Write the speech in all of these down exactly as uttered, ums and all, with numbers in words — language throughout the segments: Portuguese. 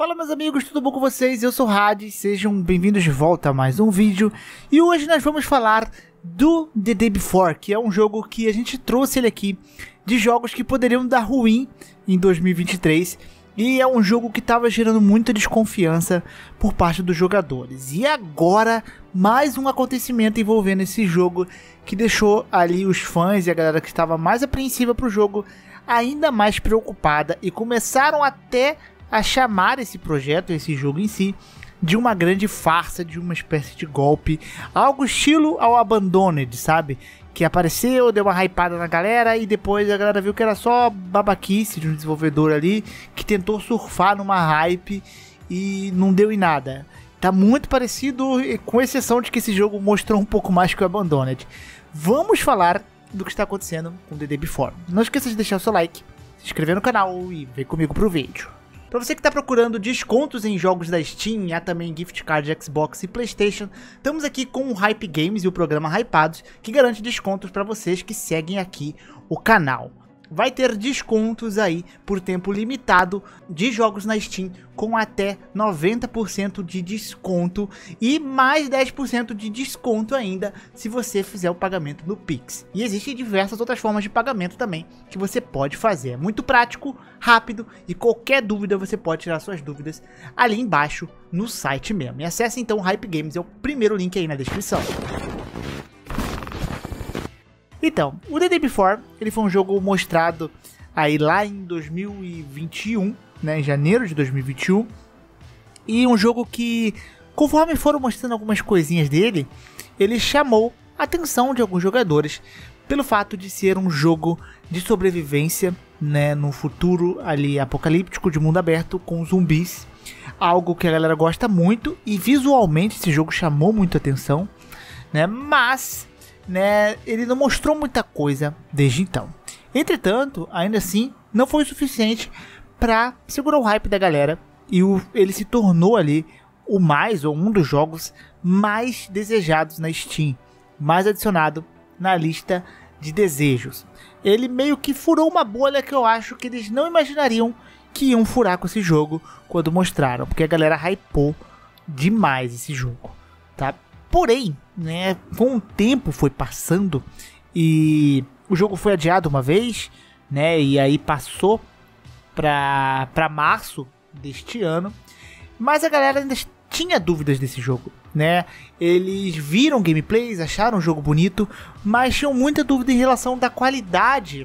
Fala meus amigos, tudo bom com vocês? Eu sou o Hades, sejam bem-vindos de volta a mais um vídeo. E hoje nós vamos falar do The Day Before, que é um jogo que a gente trouxe ele aqui de jogos que poderiam dar ruim em dois mil e vinte e três. E é um jogo que estava gerando muita desconfiança por parte dos jogadores. E agora, mais um acontecimento envolvendo esse jogo que deixou ali os fãs e a galera que estava mais apreensiva para o jogo ainda mais preocupada. E começaram até a chamar esse projeto, esse jogo em si, de uma grande farsa, de uma espécie de golpe. Algo estilo ao Abandoned, sabe? Que apareceu, deu uma hypada na galera e depois a galera viu que era só babaquice de um desenvolvedor ali que tentou surfar numa hype e não deu em nada. Tá muito parecido, com exceção de que esse jogo mostrou um pouco mais que o Abandoned. Vamos falar do que está acontecendo com The Day Before. Não esqueça de deixar o seu like, se inscrever no canal e vem comigo pro vídeo. Para você que está procurando descontos em jogos da Steam, há também gift card de Xbox e PlayStation, estamos aqui com o Hype Games e o programa Hypados, que garante descontos para vocês que seguem aqui o canal. Vai ter descontos aí por tempo limitado de jogos na Steam com até noventa por cento de desconto e mais dez por cento de desconto ainda se você fizer o pagamento no Pix. E existem diversas outras formas de pagamento também que você pode fazer. É muito prático, rápido e qualquer dúvida você pode tirar suas dúvidas ali embaixo no site mesmo. E acesse então o Hype Games, é o primeiro link aí na descrição. Então, o The Day Before, ele foi um jogo mostrado aí lá em dois mil e vinte e um, né, em janeiro de dois mil e vinte e um, e um jogo que, conforme foram mostrando algumas coisinhas dele, ele chamou a atenção de alguns jogadores pelo fato de ser um jogo de sobrevivência, né, no futuro ali apocalíptico de mundo aberto com zumbis, algo que a galera gosta muito e visualmente esse jogo chamou muita atenção, né, mas né, ele não mostrou muita coisa desde então. Entretanto, ainda assim, não foi o suficiente para segurar o hype da galera e o, ele se tornou ali o mais, ou um dos jogos mais desejados na Steam, mais adicionado na lista de desejos. Ele meio que furou uma bolha que eu acho que eles não imaginariam que iam furar com esse jogo quando mostraram, porque a galera hypou demais esse jogo, tá? Porém, né, com o tempo foi passando e o jogo foi adiado uma vez, né, e aí passou para para março deste ano, mas a galera ainda tinha dúvidas desse jogo, né? Eles viram gameplays, acharam o jogo bonito, mas tinham muita dúvida em relação da qualidade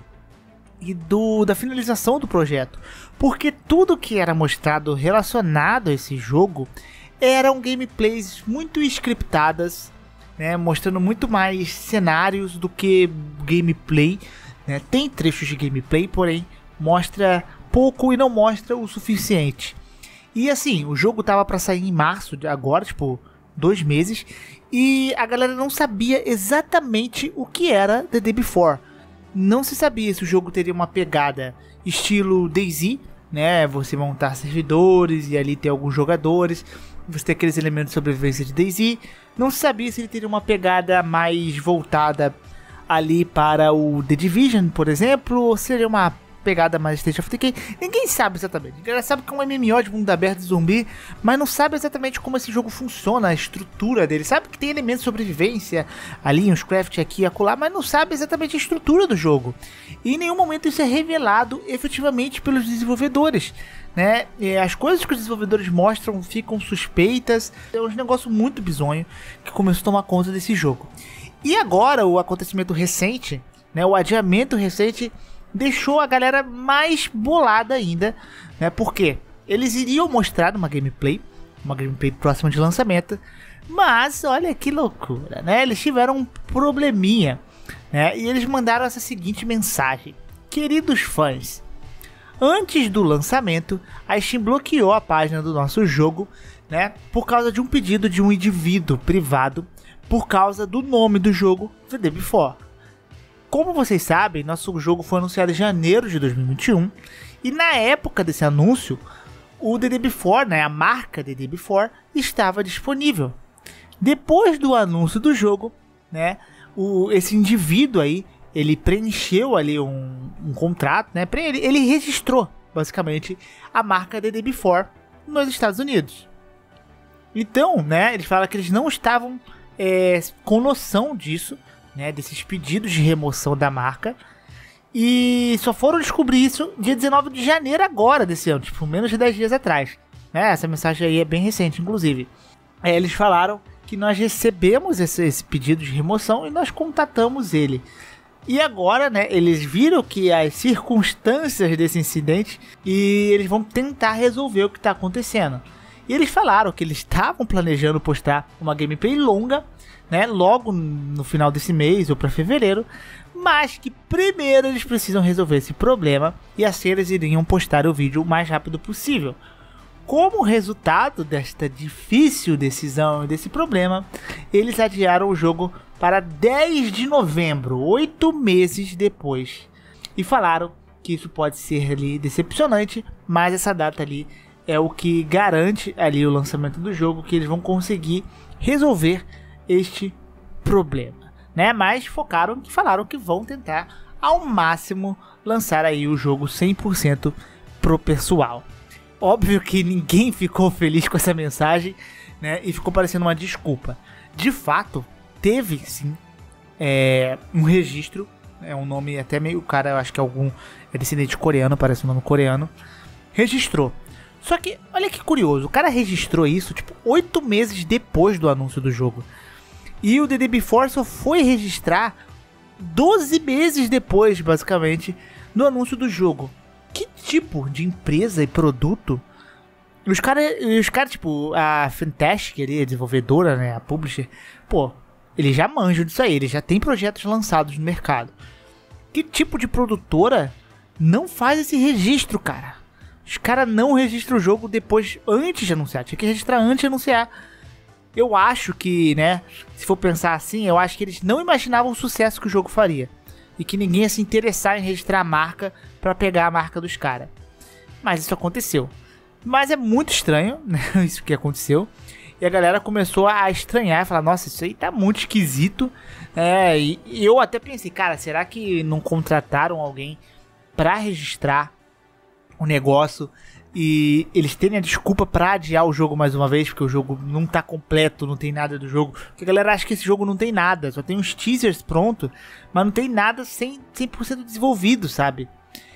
e do, da finalização do projeto, porque tudo que era mostrado relacionado a esse jogo eram gameplays muito scriptadas, né, mostrando muito mais cenários do que gameplay, né. Tem trechos de gameplay, porém mostra pouco e não mostra o suficiente. E assim, o jogo tava para sair em março de agora, tipo, dois meses, e a galera não sabia exatamente o que era The Day Before. Não se sabia se o jogo teria uma pegada estilo DayZ, né, você montar servidores e ali ter alguns jogadores, você tem aqueles elementos de sobrevivência de DayZ. Não se sabia se ele teria uma pegada mais voltada ali para o The Division, por exemplo, ou seria uma pegada mais State of Decay. Ninguém sabe exatamente. A galera sabe que é um M M O de mundo aberto de zumbi, mas não sabe exatamente como esse jogo funciona, a estrutura dele. Sabe que tem elementos de sobrevivência ali, uns craft aqui e acolá, mas não sabe exatamente a estrutura do jogo. E em nenhum momento isso é revelado efetivamente pelos desenvolvedores, né? E as coisas que os desenvolvedores mostram ficam suspeitas. É um negócio muito bizonho que começou a tomar conta desse jogo. E agora o acontecimento recente, né, o adiamento recente, deixou a galera mais bolada ainda, né? Porque eles iriam mostrar uma gameplay, uma gameplay próxima de lançamento, mas olha que loucura, né? Eles tiveram um probleminha, né? E eles mandaram essa seguinte mensagem: queridos fãs, antes do lançamento, a Steam bloqueou a página do nosso jogo, né, por causa de um pedido de um indivíduo privado, por causa do nome do jogo, The Day Before. Como vocês sabem, nosso jogo foi anunciado em janeiro de dois mil e vinte e um, e na época desse anúncio, o The Day Before, né, a marca The Day Before, estava disponível. Depois do anúncio do jogo, né, o, esse indivíduo aí, ele preencheu ali um, um contrato, né, ele, ele registrou basicamente a marca The Day Before nos Estados Unidos. Então, né, eles falam que eles não estavam é, com noção disso, né, desses pedidos de remoção da marca, e só foram descobrir isso dia dezenove de janeiro agora desse ano, tipo, menos de dez dias atrás. Né, essa mensagem aí é bem recente, inclusive. É, eles falaram que nós recebemos esse, esse pedido de remoção e nós contatamos ele. E agora, né, eles viram que as circunstâncias desse incidente e eles vão tentar resolver o que está acontecendo. E eles falaram que eles estavam planejando postar uma gameplay longa, né, logo no final desse mês ou para fevereiro, mas que primeiro eles precisam resolver esse problema e assim eles iriam postar o vídeo o mais rápido possível. Como resultado desta difícil decisão e desse problema, eles adiaram o jogo para dez de novembro, oito meses depois. E falaram que isso pode ser ali decepcionante, mas essa data ali é o que garante ali o lançamento do jogo, que eles vão conseguir resolver este problema, né? Mas focaram que falaram que vão tentar ao máximo lançar aí o jogo cem por cento pro pessoal. Óbvio que ninguém ficou feliz com essa mensagem, né? E ficou parecendo uma desculpa. De fato, teve sim é, um registro, é um nome até meio cara, eu acho que é algum é descendente coreano, parece um nome coreano, registrou. Só que, olha que curioso, o cara registrou isso, tipo, oito meses depois do anúncio do jogo. E o The Day Before só foi registrar doze meses depois, basicamente, do anúncio do jogo. Que tipo de empresa e produto? Os caras, os cara, tipo, a Fantastic, ali, a desenvolvedora, né, a publisher, pô, eles já manjam disso aí, eles já tem projetos lançados no mercado. Que tipo de produtora não faz esse registro, cara? Os caras não registram o jogo depois, antes de anunciar. Tinha que registrar antes de anunciar. Eu acho que, né, se for pensar assim, eu acho que eles não imaginavam o sucesso que o jogo faria. E que ninguém ia se interessar em registrar a marca pra pegar a marca dos caras. Mas isso aconteceu. Mas é muito estranho, né, isso que aconteceu. E a galera começou a estranhar, a falar, nossa, isso aí tá muito esquisito. É, e, e eu até pensei, cara, será que não contrataram alguém pra registrar o negócio e eles terem a desculpa pra adiar o jogo mais uma vez, porque o jogo não tá completo, não tem nada do jogo, porque a galera acha que esse jogo não tem nada, só tem uns teasers pronto, mas não tem nada cem por cento desenvolvido, sabe?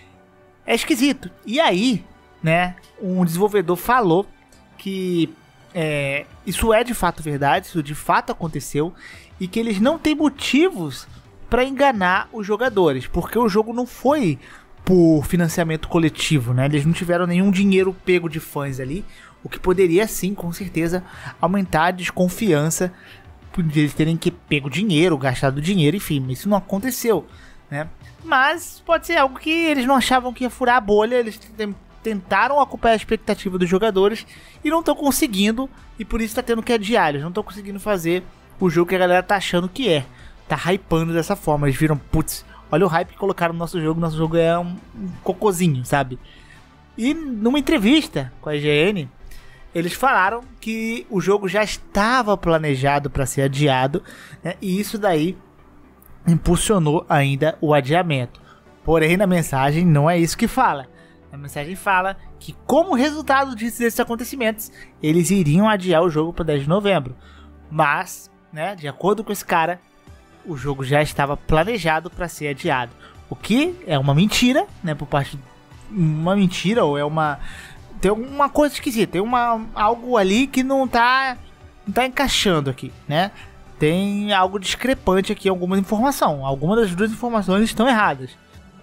É esquisito. E aí, né, um desenvolvedor falou que é, isso é de fato verdade, isso de fato aconteceu, e que eles não têm motivos pra enganar os jogadores, porque o jogo não foi por financiamento coletivo, né? Eles não tiveram nenhum dinheiro pego de fãs ali, o que poderia sim, com certeza, aumentar a desconfiança de eles terem que pego dinheiro, gastado dinheiro, enfim, isso não aconteceu, né? Mas pode ser algo que eles não achavam que ia furar a bolha, eles tentaram acompanhar a expectativa dos jogadores e não estão conseguindo, e por isso está tendo que adiar, eles não estão conseguindo fazer o jogo que a galera tá achando que é, tá hypando dessa forma, eles viram, putz, olha o hype que colocaram no nosso jogo, nosso jogo é um, um cocôzinho, sabe? E numa entrevista com a I G N, eles falaram que o jogo já estava planejado para ser adiado, né? E isso daí impulsionou ainda o adiamento. Porém, na mensagem não é isso que fala. A mensagem fala que, como resultado desses acontecimentos, eles iriam adiar o jogo para dez de novembro. Mas, né, de acordo com esse cara, o jogo já estava planejado para ser adiado, o que é uma mentira, né, por parte uma mentira ou é uma tem uma coisa esquisita, tem uma algo ali que não tá não tá encaixando aqui, né? Tem algo discrepante aqui, alguma informação, algumas das duas informações estão erradas.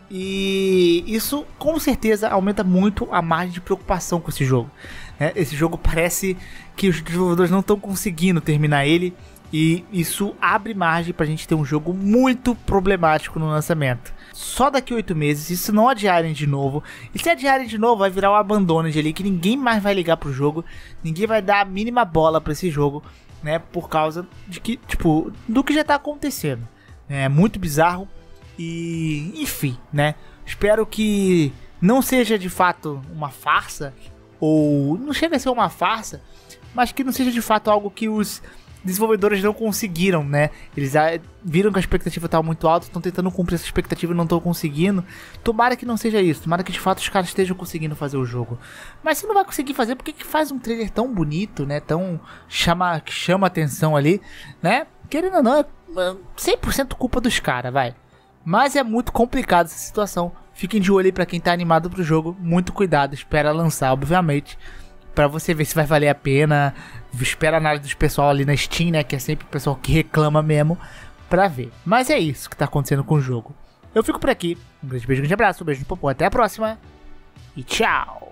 E isso com certeza aumenta muito a margem de preocupação com esse jogo, né? Esse jogo parece que os desenvolvedores não estão conseguindo terminar ele. E isso abre margem pra gente ter um jogo muito problemático no lançamento. Só daqui a oito meses, se isso não adiarem de novo, e se adiarem de novo, vai virar um abandono de ali, que ninguém mais vai ligar pro jogo, ninguém vai dar a mínima bola pra esse jogo, né, por causa de que, tipo, do que já tá acontecendo. É muito bizarro e, enfim, né, espero que não seja de fato uma farsa, ou não chega a ser uma farsa, mas que não seja de fato algo que os desenvolvedores não conseguiram, né? Eles ah, viram que a expectativa estava muito alta, estão tentando cumprir essa expectativa e não estão conseguindo. Tomara que não seja isso, tomara que de fato os caras estejam conseguindo fazer o jogo. Mas se não vai conseguir fazer, por que que faz um trailer tão bonito, né? Tão chama, que chama atenção ali, né? Querendo ou não, é cem por cento culpa dos caras, vai. Mas é muito complicado essa situação. Fiquem de olho aí pra quem tá animado pro jogo. Muito cuidado, espera lançar, obviamente, pra você ver se vai valer a pena. Espera a análise do pessoal ali na Steam, né? Que é sempre o pessoal que reclama mesmo, pra ver. Mas é isso que tá acontecendo com o jogo. Eu fico por aqui. Um grande beijo, um grande abraço, um beijo no popô. Até a próxima. E tchau!